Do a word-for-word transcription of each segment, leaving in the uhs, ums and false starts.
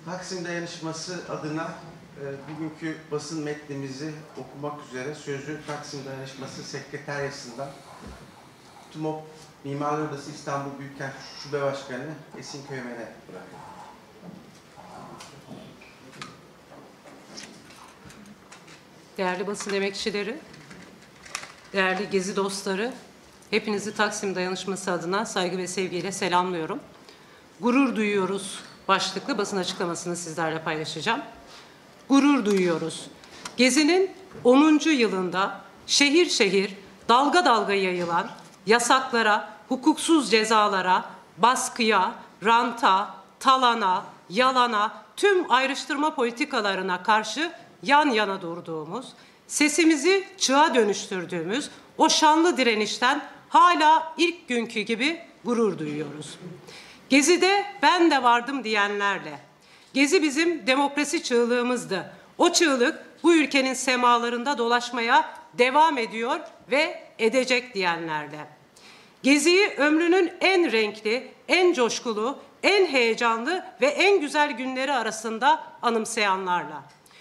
Taksim Dayanışması adına e, bugünkü basın metnimizi okumak üzere sözü Taksim Dayanışması Sekreteryası'ndan TUMOP Mimarlar Odası İstanbul Büyükkent Şube Başkanı Esin Köymen'e bırakıyorum. Değerli basın emekçileri, değerli Gezi dostları, hepinizi Taksim Dayanışması adına saygı ve sevgiyle selamlıyorum. Gurur duyuyoruz başlıklı basın açıklamasını sizlerle paylaşacağım. Gurur duyuyoruz. Gezi'nin onuncu yılında şehir şehir dalga dalga yayılan yasaklara, hukuksuz cezalara, baskıya, ranta, talana, yalana, tüm ayrıştırma politikalarına karşı yan yana durduğumuz, sesimizi çığa dönüştürdüğümüz o şanlı direnişten hala ilk günkü gibi gurur duyuyoruz. Gezi'de ben de vardım diyenlerle, Gezi bizim demokrasi çığlığımızdı. O çığlık bu ülkenin semalarında dolaşmaya devam ediyor ve edecek diyenlerle. Gezi'yi ömrünün en renkli, en coşkulu, en heyecanlı ve en güzel günleri arasında anımsayanlarla.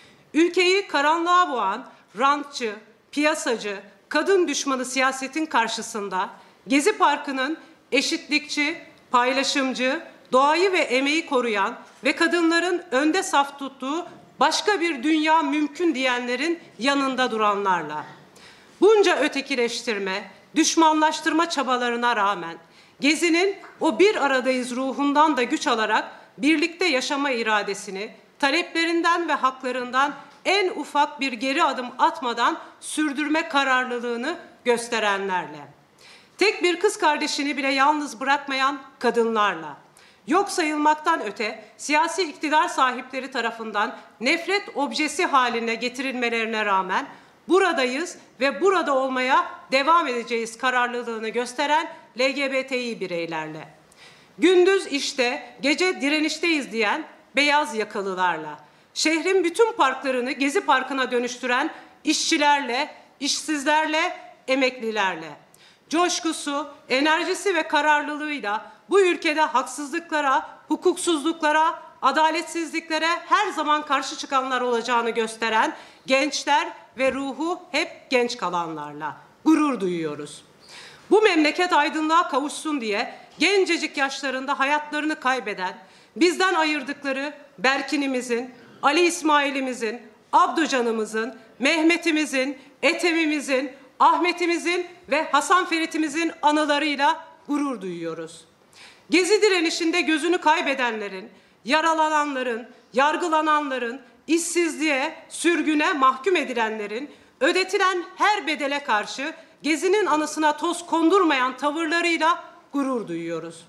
Ülkeyi karanlığa boğan rantçı, piyasacı, kadın düşmanı siyasetin karşısında Gezi Parkı'nın eşitlikçi, paylaşımcı, doğayı ve emeği koruyan ve kadınların önde saf tuttuğu başka bir dünya mümkün diyenlerin yanında duranlarla. Bunca ötekileştirme, düşmanlaştırma çabalarına rağmen Gezi'nin o bir aradayız ruhundan da güç alarak birlikte yaşama iradesini, taleplerinden ve haklarından en ufak bir geri adım atmadan sürdürme kararlılığını gösterenlerle. Tek bir kız kardeşini bile yalnız bırakmayan kadınlarla. Yok sayılmaktan öte siyasi iktidar sahipleri tarafından nefret objesi haline getirilmelerine rağmen buradayız ve burada olmaya devam edeceğiz kararlılığını gösteren L G B T İ bireylerle. Gündüz işte, gece direnişteyiz diyen beyaz yakalılarla. Şehrin bütün parklarını Gezi Parkı'na dönüştüren işçilerle, işsizlerle, emeklilerle. Coşkusu, enerjisi ve kararlılığıyla bu ülkede haksızlıklara, hukuksuzluklara, adaletsizliklere her zaman karşı çıkanlar olacağını gösteren gençler ve ruhu hep genç kalanlarla gurur duyuyoruz. Bu memleket aydınlığa kavuşsun diye gencecik yaşlarında hayatlarını kaybeden, bizden ayırdıkları Berkin'imizin, Ali İsmail'imizin, Abducan'ımızın, Mehmet'imizin, Ethem'imizin, Ahmet'imizin ve Hasan Ferit'imizin anılarıyla gurur duyuyoruz. Gezi direnişinde gözünü kaybedenlerin, yaralananların, yargılananların, işsizliğe, sürgüne mahkum edilenlerin, ödetilen her bedele karşı Gezi'nin anısına toz kondurmayan tavırlarıyla gurur duyuyoruz.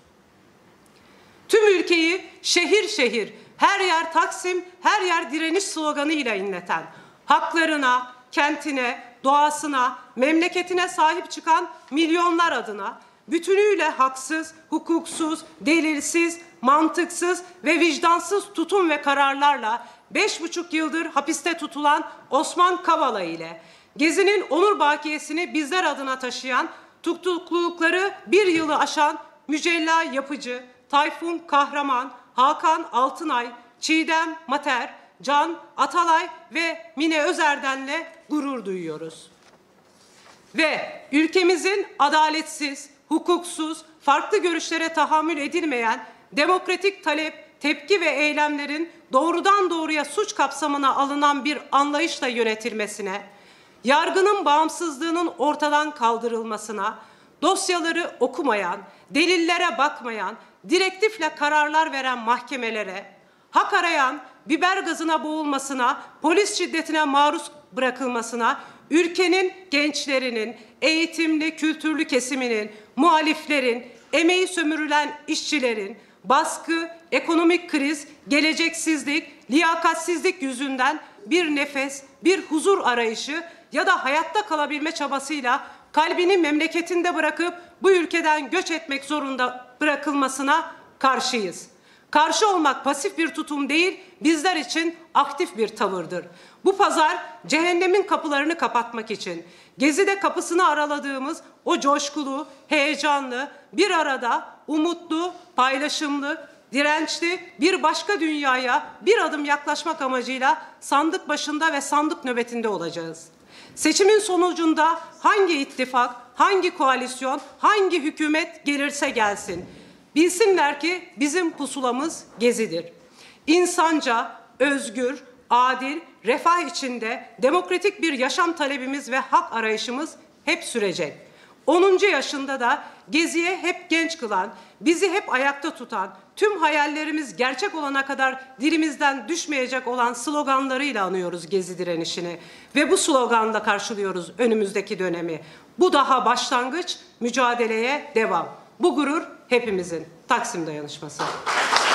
Tüm ülkeyi şehir şehir, her yer Taksim, her yer direniş sloganıyla inleten, haklarına, kentine, doğasına, memleketine sahip çıkan milyonlar adına bütünüyle haksız, hukuksuz, delilsiz, mantıksız ve vicdansız tutum ve kararlarla beş buçuk yıldır hapiste tutulan Osman Kavala ile Gezi'nin onur bakiyesini bizler adına taşıyan, tutuklulukları bir yılı aşan Mücella Yapıcı, Tayfun Kahraman, Hakan Altınay, Çiğdem Mater, Can Atalay ve Mine Özerden'le gurur duyuyoruz. Ve ülkemizin adaletsiz, hukuksuz, farklı görüşlere tahammül edilmeyen demokratik talep, tepki ve eylemlerin doğrudan doğruya suç kapsamına alınan bir anlayışla yönetilmesine, yargının bağımsızlığının ortadan kaldırılmasına, dosyaları okumayan, delillere bakmayan, direktifle kararlar veren mahkemelere, hak arayan, biber gazına boğulmasına, polis şiddetine maruz bırakılmasına, ülkenin gençlerinin, eğitimli, kültürlü kesiminin, muhaliflerin, emeği sömürülen işçilerin, baskı, ekonomik kriz, geleceksizlik, liyakatsizlik yüzünden bir nefes, bir huzur arayışı ya da hayatta kalabilme çabasıyla kalbini memleketinde bırakıp bu ülkeden göç etmek zorunda bırakılmasına karşıyız. Karşı olmak pasif bir tutum değil, bizler için aktif bir tavırdır. Bu pazar cehennemin kapılarını kapatmak için, Gezi'de kapısını araladığımız o coşkulu, heyecanlı, bir arada umutlu, paylaşımlı, dirençli, bir başka dünyaya bir adım yaklaşmak amacıyla sandık başında ve sandık nöbetinde olacağız. Seçimin sonucunda hangi ittifak, hangi koalisyon, hangi hükümet gelirse gelsin, bilsinler ki bizim pusulamız Gezi'dir. İnsanca, özgür, adil, refah içinde demokratik bir yaşam talebimiz ve hak arayışımız hep sürecek. onuncu yaşında da Gezi'ye hep genç kılan, bizi hep ayakta tutan, tüm hayallerimiz gerçek olana kadar dilimizden düşmeyecek olan sloganlarıyla anıyoruz Gezi direnişini. Ve bu sloganla karşılıyoruz önümüzdeki dönemi. Bu daha başlangıç, mücadeleye devam. Bu gurur hepimizin. Taksim Dayanışması.